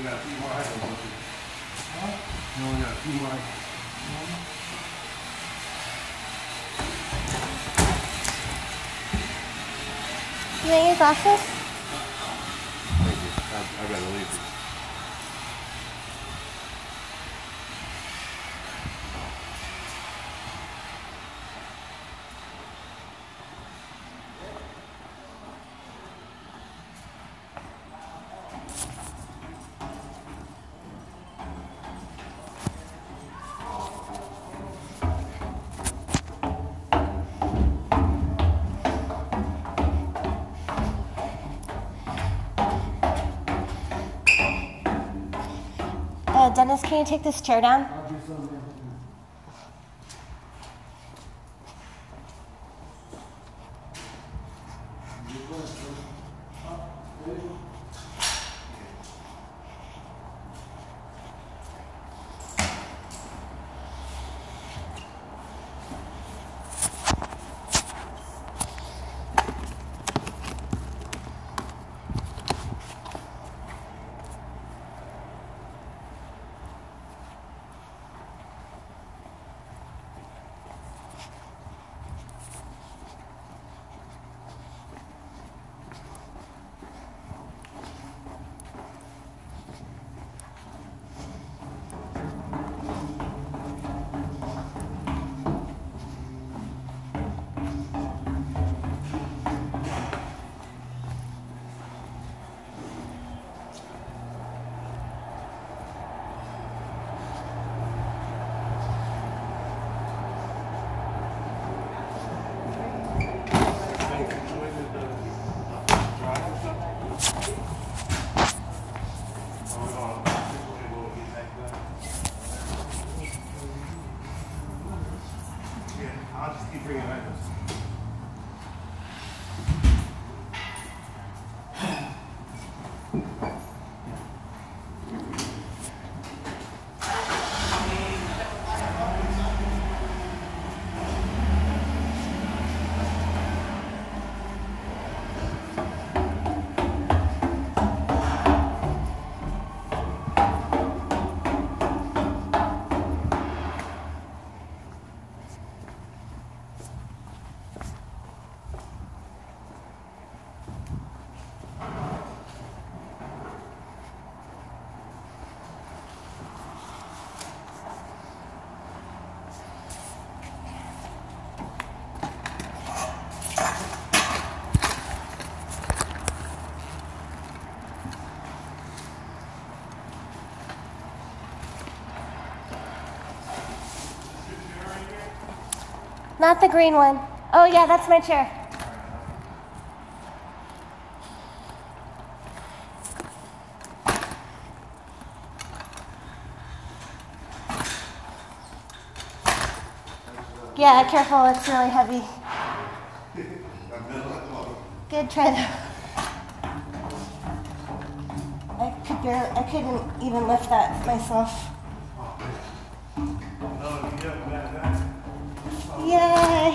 got a few more items with you. Huh? You only got a few more items. You want your glasses? Thank you. I gotta leave you. Dennis, can you take this chair down? I'll do something. I'll just keep bringing items. Not the green one. Oh yeah, that's my chair. Yeah, careful, it's really heavy. Good try though. I couldn't even lift that myself. Yay! I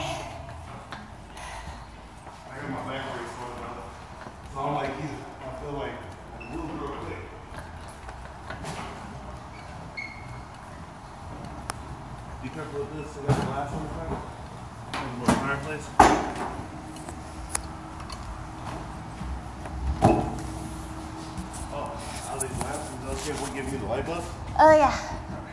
got my back brace on, brother. So I'm like, I feel like I moved real quick. Be careful with this. I got the glass on the side. There's a little fireplace. Oh, are these lamps? Is it okay if we give you the light bulb? Oh yeah.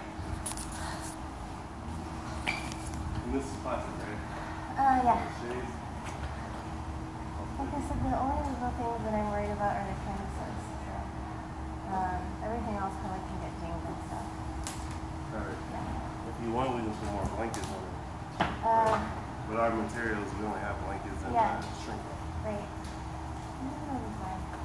And this is plastic, right? Yeah. Shades. Like I said, the only little things that I'm worried about are the canvases. Everything else probably can get dinged and stuff. Alright. Yeah. If you want, we can put more blankets on it. With our materials, we only have blankets and Yeah. shrink. Right. That'll be fine.